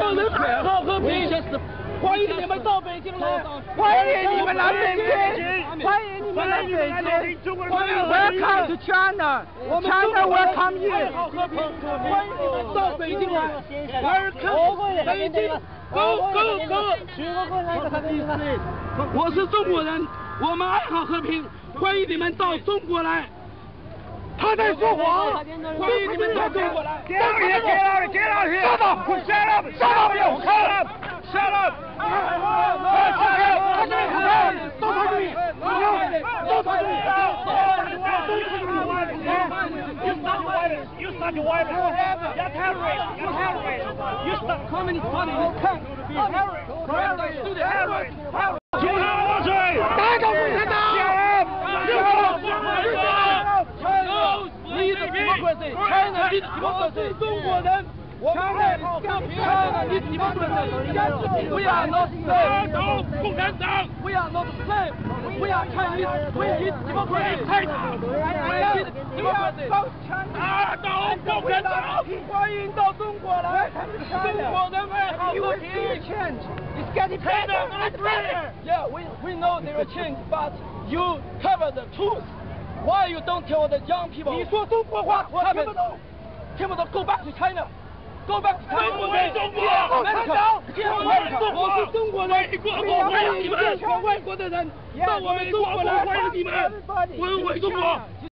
有人好和平。欢迎你们到北京来，欢迎你们来北京，欢迎你们来北京。Welcome to China. China welcome you. 好和平，欢迎你们到北京来。Welcome 北京。Go。我是中国人，我们爱好和平，欢迎你们到中国来。他在说谎，欢迎你们到中国来。Get out here! Shut up! You start your violence. You're terrorist. You start Communist Party. Terrorist. 中华万岁！打倒共产党！China is democracy. 中国人。China is democracy. We are not slaves. 打倒共产党 We are not slaves. We are Chinese. We need democracy. We need democracy. 打倒共产党！欢迎到中国来，中国人爱好和平。It's getting better and better. Yeah, we know there is change, but you cover the truth. Why you don't tell the young people? 你说中国话，我听不懂。听不懂 ，Go back to China. Go back to China. 中国为中国，我是中国人，欢迎你们，外国的人到我们中国来，欢迎你们，我为中国。